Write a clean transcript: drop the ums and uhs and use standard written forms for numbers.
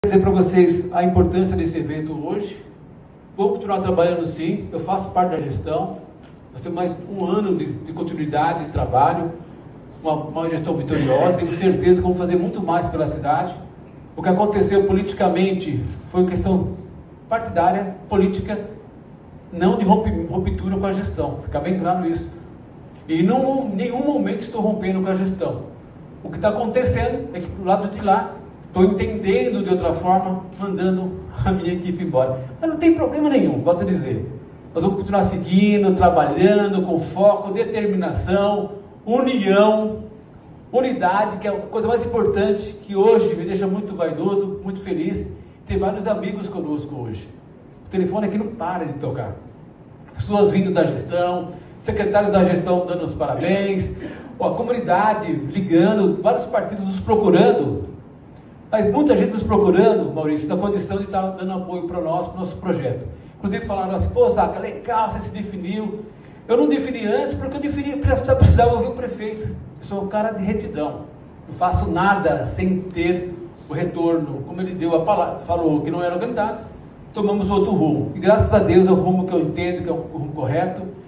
Dizer para vocês a importância desse evento hoje. Vou continuar trabalhando sim, eu faço parte da gestão, nós temos mais um ano de continuidade de trabalho, uma gestão vitoriosa, tenho certeza que vamos fazer muito mais pela cidade. O que aconteceu politicamente foi questão partidária, política, não de ruptura com a gestão, fica bem claro isso. E em nenhum momento estou rompendo com a gestão. O que está acontecendo é que do lado de lá, estou entendendo de outra forma, mandando a minha equipe embora. Mas não tem problema nenhum, volto a dizer. Nós vamos continuar seguindo, trabalhando com foco, determinação, união, unidade, que é a coisa mais importante, que hoje me deixa muito vaidoso, muito feliz. Tem vários amigos conosco hoje. O telefone aqui não para de tocar. Pessoas vindo da gestão, secretários da gestão dando os parabéns, a comunidade ligando, vários partidos nos procurando. Mas muita gente nos procurando, Maurício, na condição de estar dando apoio para o nosso projeto. Inclusive falaram assim, pô, Zaca, legal, você se definiu. Eu não defini antes porque eu precisava ouvir o prefeito. Eu sou um cara de retidão. Não faço nada sem ter o retorno. Como ele deu a palavra, falou que não era organizado, tomamos outro rumo. E graças a Deus é o rumo que eu entendo que é o rumo correto.